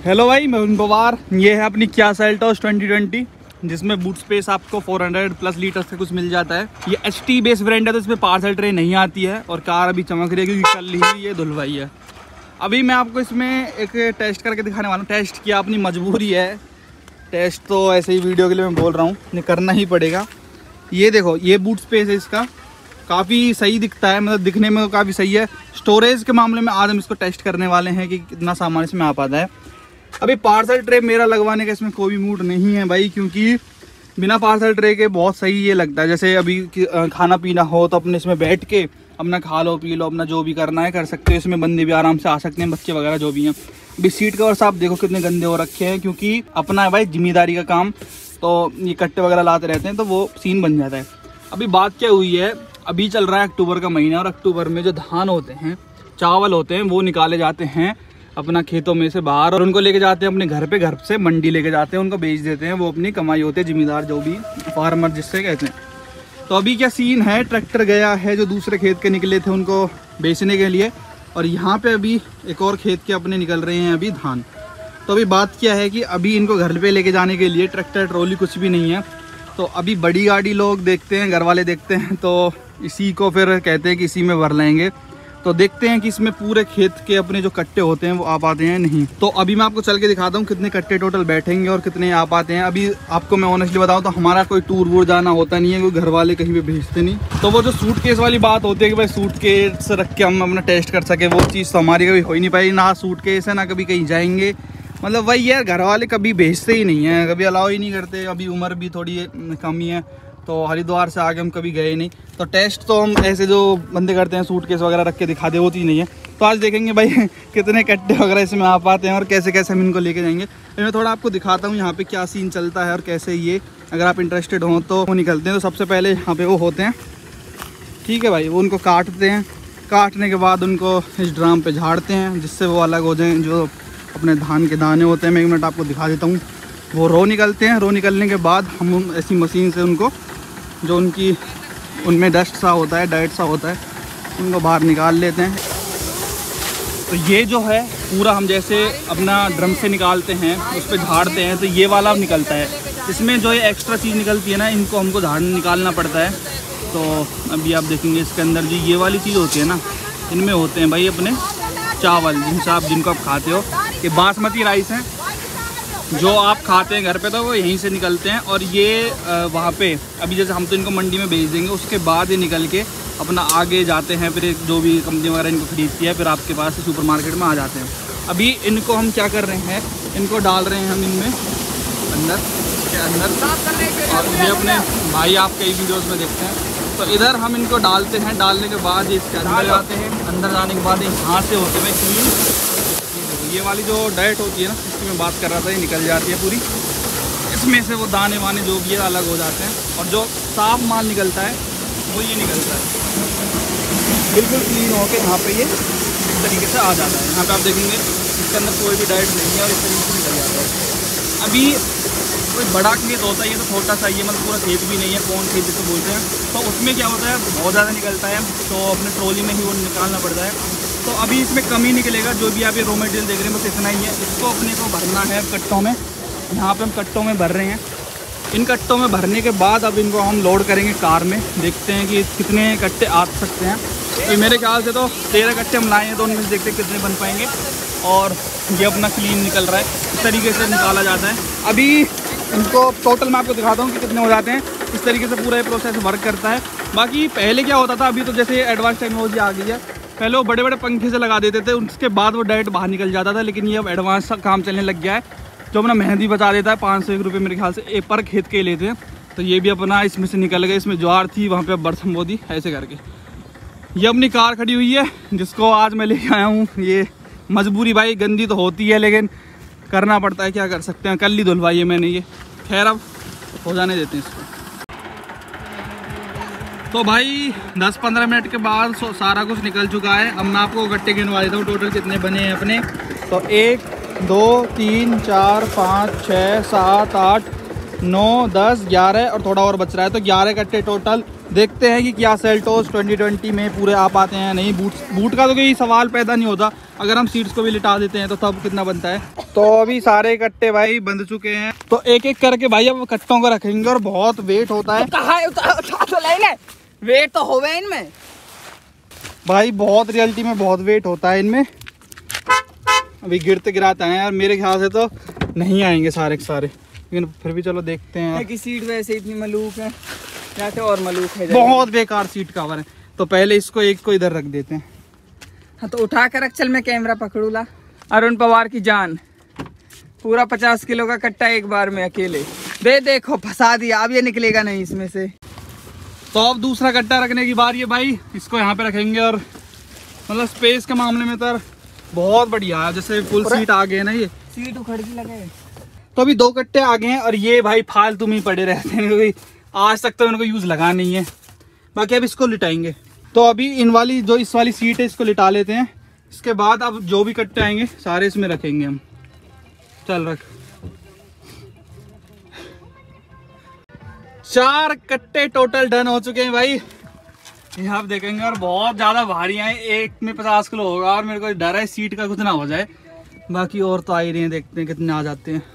Hello भाई, मैं उन पवार। ये है अपनी किया सेल्टोस 2020 जिसमें बूट स्पेस आपको 400 प्लस लीटर से कुछ मिल जाता है। ये HT बेस ब्रांड है तो इसमें पार्सल ट्रे नहीं आती है और कार अभी चमक रही है क्योंकि कल ही ये धुलवाई है। अभी मैं आपको इसमें एक टेस्ट करके दिखाने वाला हूँ। टेस्ट किया, अपनी मजबूरी है, टेस्ट तो ऐसे ही वीडियो के लिए मैं बोल रहा हूँ, नहीं करना ही पड़ेगा। ये देखो, ये बूट स्पेस है इसका, काफ़ी सही दिखता है, मतलब दिखने में तो काफ़ी सही है। स्टोरेज के मामले में आज हम इसको टेस्ट करने वाले हैं कि कितना सामान इसमें आ पाता है। अभी पार्सल ट्रे मेरा लगवाने का इसमें कोई भी मूड नहीं है भाई, क्योंकि बिना पार्सल ट्रे के बहुत सही ये लगता है। जैसे अभी खाना पीना हो तो अपने इसमें बैठ के अपना खा लो पी लो, अपना जो भी करना है कर सकते हो। इसमें बंदे भी आराम से आ सकते हैं, बच्चे वगैरह जो भी हैं। अभी सीट कवर्स आप देखो कितने गंदे हो रखे हैं, क्योंकि अपना है भाई जिम्मेदारी का काम, तो ये कट्टे वगैरह लाते रहते हैं तो वो सीन बन जाता है। अभी बात क्या हुई है, अभी चल रहा है अक्टूबर का महीना और अक्टूबर में जो धान होते हैं, चावल होते हैं, वो निकाले जाते हैं अपना खेतों में से बाहर और उनको लेके जाते हैं अपने घर पे, घर से मंडी लेके जाते हैं, उनको बेच देते हैं। वो अपनी कमाई होती है, जिम्मेदार जो भी फार्मर जिससे कहते हैं। तो अभी क्या सीन है, ट्रैक्टर गया है जो दूसरे खेत के निकले थे उनको बेचने के लिए, और यहाँ पे अभी एक और खेत के अपने निकल रहे हैं अभी धान। तो अभी बात क्या है कि अभी इनको घर पे लेके जाने के लिए ट्रैक्टर ट्रॉली कुछ भी नहीं है। तो अभी बड़ी गाड़ी लोग देखते हैं, घर वाले देखते हैं, तो इसी को फिर कहते हैं कि इसी में भर लेंगे। तो देखते हैं कि इसमें पूरे खेत के अपने जो कट्टे होते हैं वो आ पाते हैं नहीं। तो अभी मैं आपको चल के दिखाता हूँ कितने कट्टे टोटल बैठेंगे और कितने आ पाते हैं। अभी आपको मैं ऑनेस्टली बताऊँ तो हमारा कोई टूर वूर जाना होता नहीं है, क्योंकि घर वाले कहीं पे भेजते नहीं। तो वो जो सूटकेस वाली बात होती है कि भाई सूटकेस रख के हम अपना टेस्ट कर सके, वो चीज़ तो हमारी कभी हो ही नहीं पाई। ना सूटकेस है, ना कभी कहीं जाएंगे, मतलब वही यार, घर वाले कभी भेजते ही नहीं हैं, कभी अलाउ ही नहीं करते। अभी उम्र भी थोड़ी कम ही है, तो हरिद्वार से आगे हम कभी गए नहीं। तो टेस्ट तो हम ऐसे जो बंदे करते हैं सूटकेस वगैरह रख के दिखा दे, वो चीज़ नहीं है। तो आज देखेंगे भाई कितने कट्टे वगैरह इसमें आ पाते हैं और कैसे कैसे हम इनको लेके जाएंगे। तो मैं थोड़ा आपको दिखाता हूँ यहाँ पे क्या सीन चलता है और कैसे ये, अगर आप इंटरेस्टेड हों तो वो निकलते हैं। तो सबसे पहले यहाँ पे वो होते हैं, ठीक है भाई, वो उनको काटते हैं। काटने के बाद उनको इस ड्राम पर झाड़ते हैं जिससे वो अलग हो जाएँ जो अपने धान के दाने होते हैं। मैं एक मिनट आपको दिखा देता हूँ। वो रो निकलते हैं, रो निकलने के बाद हम ऐसी मशीन से उनको, जो उनकी उनमें डस्ट सा होता है, डाइट सा होता है, उनको बाहर निकाल लेते हैं। तो ये जो है पूरा हम जैसे अपना ड्रम से निकालते हैं, उस पर झाड़ते हैं, तो ये वाला निकलता है। इसमें जो ये एक्स्ट्रा चीज़ निकलती है ना, इनको हमको झाड़ निकालना पड़ता है। तो अभी आप देखेंगे इसके अंदर जो ये वाली चीज़ होती है ना, इनमें होते हैं भाई अपने चावल, जिनको आप खाते हो। ये बासमती राइस हैं जो आप खाते हैं घर पे, तो वो यहीं से निकलते हैं। और ये वहाँ पे अभी जैसे हम तो इनको मंडी में बेच देंगे, उसके बाद ये निकल के अपना आगे जाते हैं, फिर जो भी कंपनी वगैरह इनको खरीदती है, फिर आपके पास सुपरमार्केट में आ जाते हैं। अभी इनको हम क्या कर रहे हैं, इनको डाल रहे हैं हम इनमें अंदर के अंदर, और ये अपने भाई आप कई वीडियोज़ में देखते हैं। तो इधर हम इनको डालते हैं, डालने के बाद ये इसके अंदर जाते हैं। अंदर जाने के बाद यहाँ से होते हैं क्लीन, ये वाली जो डाइट होती है ना, इसकी मैं बात कर रहा था, ये निकल जाती है पूरी। इसमें से वो दाने वाने जो भी है अलग हो जाते हैं, और जो साफ माल निकलता है वो ये निकलता है बिल्कुल क्लीन होकर। यहाँ पे ये इस तरीके से आ जाता है। यहाँ पे आप देखेंगे इसके अंदर कोई भी डाइट नहीं है और इस तरीके से निकल जाता है। अभी कोई बड़ा खेत होता है, ये तो छोटा सा ही है, मतलब पूरा खेत भी नहीं है, कौन खेत जिसे बोलते हैं। तो उसमें क्या होता है, बहुत ज़्यादा निकलता है, तो अपने ट्रॉली में ही वो निकालना पड़ता है। तो अभी इसमें कम ही निकलेगा, जो भी आप ये रॉ मटेरियल देख रहे हैं बस इतना ही है। इसको अपने को भरना है कट्टों में। यहाँ पे हम कट्टों में भर रहे हैं। इन कट्टों में भरने के बाद अब इनको हम लोड करेंगे कार में, देखते हैं कि कितने कट्टे आ सकते हैं। तो मेरे ख्याल से तो 13 कट्टे हम लाए हैं, तो उनमें से देखते हैं कितने बन पाएंगे। और ये अपना क्लीन निकल रहा है, इस तरीके से निकाला जाता है। अभी इनको टोटल मैं आपको दिखाता हूँ कि कितने हो जाते हैं। इस तरीके से पूरा ये प्रोसेस वर्क करता है। बाकी पहले क्या होता था, अभी तो जैसे एडवांस टेक्नोलॉजी आ गई है, पहले वो बड़े बड़े पंखे से लगा देते थे, उसके बाद वो डायरेक्ट बाहर निकल जाता था। लेकिन ये अब एडवांस काम चलने लग गया है, जो अपना मेहंदी बचा देता है। 500 रुपये मेरे ख्याल से पर खेत के लेते हैं। तो ये भी अपना इसमें से निकल गए। इसमें ज्वार थी, वहाँ पे अब बरसम बोदी, ऐसे करके ये अपनी कार खड़ी हुई है जिसको आज मैं लेके आया हूँ। ये मजबूरी भाई, गंदी तो होती है लेकिन करना पड़ता है, क्या कर सकते हैं। कल ही धुलवाई है मैंने ये, खैर अब हो जाने देते हैं इसको। तो भाई 10-15 मिनट के बाद सारा कुछ निकल चुका है। अब मैं आपको गट्टे गिनवा देता हूँ टोटल कितने बने हैं अपने। तो 1 2 3 4 5 6 7 8 9 10 11 और थोड़ा और बच रहा है, तो 11 कट्टे टोटल देखते हैं कि क्या सेल्टोस 2020 में पूरे आ पाते हैं नहीं। बूट का तो कोई सवाल पैदा नहीं होता, अगर हम सीट्स को भी लिटा देते हैं तो तब कितना बनता है। तो अभी सारे कट्टे भाई बंध चुके हैं, तो एक एक करके भाई अब कट्टों को रखेंगे और बहुत वेट होता है। वेट तो होगा इनमें भाई, बहुत रियलिटी में बहुत वेट होता है इनमें। अभी गिरते गिराते हैं यार, मेरे ख्याल से तो नहीं आएंगे सारे के सारे, लेकिन फिर भी चलो देखते हैं। कि सीट वैसे इतनी मलूक है या तो और मलूक है, बहुत बेकार सीट कवर है। तो पहले इसको एक को इधर रख देते हैं। हाँ तो उठा कर रख, चल मैं कैमरा पकड़ूला। अरुण पवार की जान, पूरा 50 किलो का कट्टा एक बार में अकेले। देखो फंसा दिया, अब ये निकलेगा नहीं इसमें से। तो अब दूसरा कट्टा रखने की बारी है भाई, इसको यहाँ पे रखेंगे। और मतलब स्पेस के मामले में तो बहुत बढ़िया है, जैसे फुल सीट आ गए ना, ये सीट उखड़ की लगे। तो अभी 2 कट्टे आ गए हैं और ये भाई फालतू में पड़े रहते हैं, क्योंकि आज तक तो इनको यूज लगा नहीं है। बाकी अब इसको लिटाएंगे। तो अभी इन वाली जो इस वाली सीट है इसको लिटा लेते हैं, इसके बाद अब जो भी कट्टे आएंगे सारे इसमें रखेंगे हम। चल रख। 4 कट्टे टोटल डन हो चुके हैं भाई, ये आप देखेंगे। और बहुत ज्यादा भारी है, एक में 50 किलो होगा और मेरे को डर है सीट का कुछ ना हो जाए। बाकी और तो आ ही रहे हैं, देखते हैं कितने आ जाते हैं।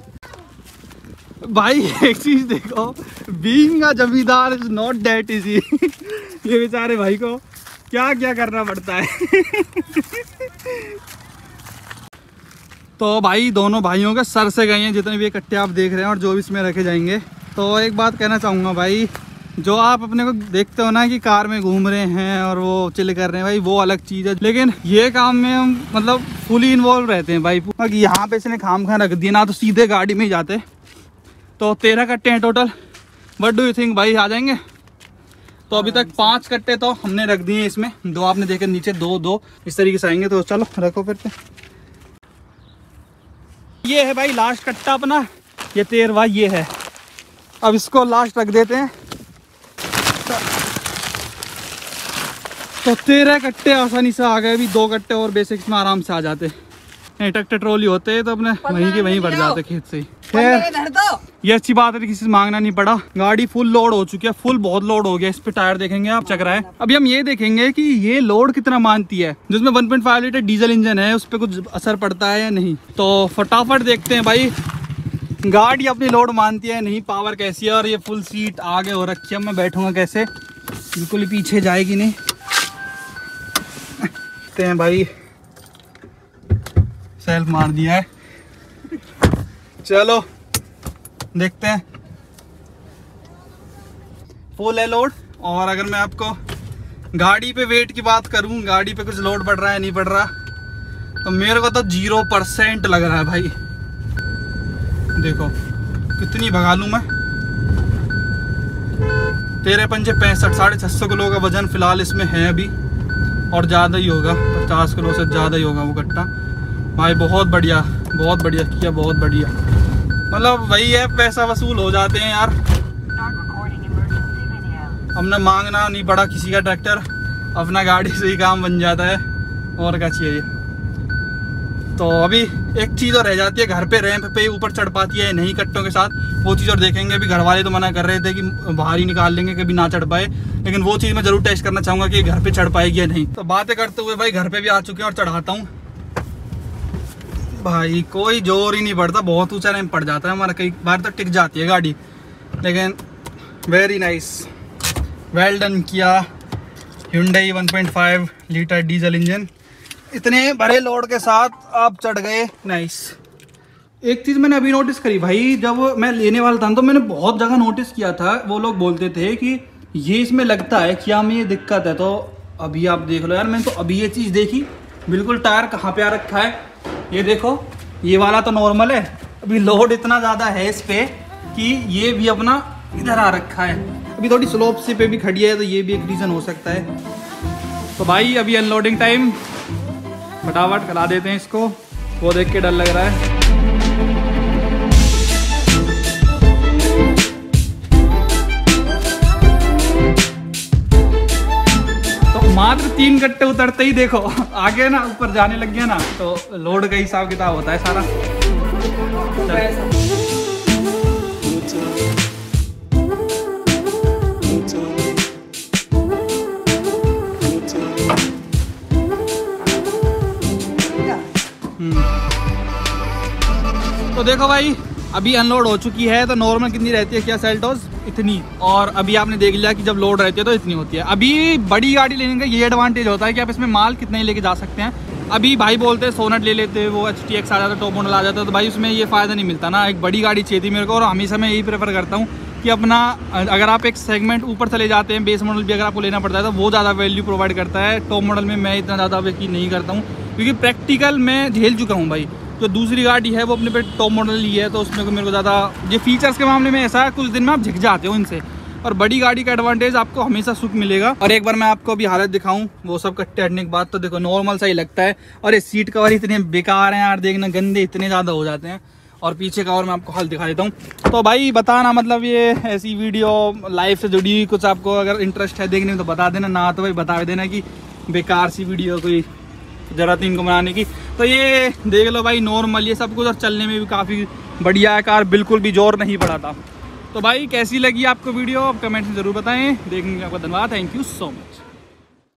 भाई एक चीज देखो, बीइंग अ जमींदार इज नॉट दैट इजी। ये बेचारे भाई को क्या क्या करना पड़ता है। तो भाई दोनों भाइयों के सर से गए हैं जितने भी ये कट्टे आप देख रहे हैं और जो भी इसमें रखे जाएंगे। तो एक बात कहना चाहूँगा भाई, जो आप अपने को देखते हो ना कि कार में घूम रहे हैं और वो चिल कर रहे हैं भाई, वो अलग चीज़ है। लेकिन ये काम में हम मतलब फुली इन्वॉल्व रहते हैं भाई। यहाँ पे इसने खाम खा रख दिया ना, तो सीधे गाड़ी में ही जाते। तो 13 कट्टे हैं total. What do you think भाई, आ जाएंगे? तो अभी तक 5 कट्टे तो हमने रख दिए इसमें, 2 आपने देखे नीचे, 2 इस तरीके से आएंगे। तो चलो रखो फिर पे। ये है भाई लास्ट कट्टा अपना, ये 13वां ये है। अब इसको लास्ट रख देते हैं। तो 13 कट्टे आसानी से आ गए। अभी 2 कट्टे और बेसिक्स में आराम से आ जाते। ट्रैक्टर ट्रॉली होते तो अपने वहीं के वहीं बढ़ जाते खेत से ही। खैर ये अच्छी बात है, किसी से मांगना नहीं पड़ा। गाड़ी फुल लोड हो चुकी है, फुल बहुत लोड हो गया। इस पे टायर देखेंगे आप, चक रहा है। अभी हम ये देखेंगे कि ये लोड कितना मानती है। जिसमें 1.5 लीटर डीजल इंजन है, उस पर कुछ असर पड़ता है या नहीं। तो फटाफट देखते हैं भाई, गाड़ी अपनी लोड मानती है नहीं, पावर कैसी है। और ये फुल सीट आगे हो रखी है, मैं बैठूंगा कैसे, बिल्कुल ही पीछे जाएगी नहीं। देखते हैं भाई, सेल्फ मार दिया है। चलो देखते हैं। फुल है लोड। और अगर मैं आपको गाड़ी पे वेट की बात करूं, गाड़ी पे कुछ लोड बढ़ रहा है नहीं बढ़ रहा, तो मेरे को तो 0% लग रहा है भाई। देखो कितनी भगा लूं मैं। 13 पंजे 65, 650 किलो का वजन फिलहाल इसमें है अभी, और ज़्यादा ही होगा, 50 किलो से ज़्यादा ही होगा वो कट्टा भाई। बहुत बढ़िया किया, बहुत बढ़िया। मतलब वही है, पैसा वसूल हो जाते हैं यार। हमने मांगना नहीं पड़ा किसी का ट्रैक्टर, अपना गाड़ी से ही काम बन जाता है, और क्या चाहिए। तो अभी एक चीज़ और रह जाती है, घर पे रैंप पे ऊपर चढ़ पाती है नहीं कट्टों के साथ, वो चीज़ और देखेंगे। अभी घर वाले तो मना कर रहे थे कि बाहर ही निकाल लेंगे, कभी ना चढ़ पाए, लेकिन वो चीज़ मैं जरूर टेस्ट करना चाहूँगा कि घर पे चढ़ पाएगी या नहीं। तो बातें करते हुए भाई घर पे भी आ चुके हैं और चढ़ाता हूँ भाई। कोई जोर ही नहीं पड़ता, बहुत ऊंचा रैंप पड़ जाता है हमारा, कई बार तो टिक जाती है गाड़ी। लेकिन वेरी नाइस, वेल डन किया। Hyundai 1.5 लीटर डीजल इंजन, इतने बड़े लोड के साथ आप चढ़ गए, नाइस। एक चीज़ मैंने अभी नोटिस करी भाई, जब मैं लेने वाला था तो मैंने बहुत जगह नोटिस किया था, वो लोग बोलते थे कि ये इसमें लगता है, क्या में ये दिक्कत है। तो अभी आप देख लो यार, मैंने तो अभी ये चीज़ देखी, बिल्कुल टायर कहाँ पे आ रखा है। ये देखो, ये वाला तो नॉर्मल है, अभी लोड इतना ज़्यादा है इस पे कि ये भी अपना इधर आ रखा है। अभी थोड़ी स्लोप से पे भी खड़ी है, तो ये भी एक रीज़न हो सकता है। तो भाई अभी अनलोडिंग टाइम, फटाफट करा देते हैं इसको, वो देख के डर लग रहा है। मात्र 3 कट्टे उतरते ही देखो आगे ना ऊपर जाने लग गया ना, तो लोड का हिसाब किताब होता है सारा। तो देखो भाई, अभी अनलोड हो चुकी है। तो नॉर्मल कितनी रहती है क्या सेल्टोस? इतनी। और अभी आपने देख लिया कि जब लोड रहती है तो इतनी होती है। अभी बड़ी गाड़ी लेने का ये एडवांटेज होता है कि आप इसमें माल कितना ही लेके जा सकते हैं। अभी भाई बोलते हैं सोनेट ले लेते हैं, वो HTX आ जाता है, टॉप मॉडल आ जाता है, तो भाई उसमें ये फ़ायदा नहीं मिलता ना। एक बड़ी गाड़ी चाहिए थी मेरे को, और हमेशा मैं यही प्रेफर करता हूँ कि अपना, अगर आप एक सेगमेंट ऊपर चले जाते हैं, बेस मॉडल भी अगर आपको लेना पड़ता है तो वो ज़्यादा वैल्यू प्रोवाइड करता है। टॉप मॉडल में मैं इतना ज़्यादा यकीन नहीं करता हूँ, क्योंकि प्रैक्टिकल मैं झेल चुका हूँ भाई। जो दूसरी गाड़ी है वो अपने पे टॉप मॉडल ली है, तो उसमें मेरे को ज़्यादा ये फीचर्स के मामले में ऐसा है, कुछ दिन में आप झिक जाते हो इनसे। और बड़ी गाड़ी का एडवांटेज आपको हमेशा सुख मिलेगा। और एक बार मैं आपको अभी हालत दिखाऊं, वो सब कट्टे हटने के बाद तो देखो नॉर्मल सा ही लगता है। और ये सीट कवर इतने बेकार हैं यार, देखना गंदे इतने ज़्यादा हो जाते हैं। और पीछे का और मैं आपको हाल दिखा देता हूँ। तो भाई बताना, मतलब ये ऐसी वीडियो लाइफ से जुड़ी हुई कुछ आपको अगर इंटरेस्ट है देखने में तो बता देना, ना तो भाई बता देना कि बेकार सी वीडियो कोई जरूरत नहीं इनको बनाने की। तो ये देख लो भाई, नॉर्मल ये सब कुछ, और चलने में भी काफ़ी बढ़िया है कार, बिल्कुल भी जोर नहीं पड़ा था। तो भाई कैसी लगी आपको वीडियो, आप कमेंट में ज़रूर बताएं। देखने के लिए आपका धन्यवाद, थैंक यू सो मच।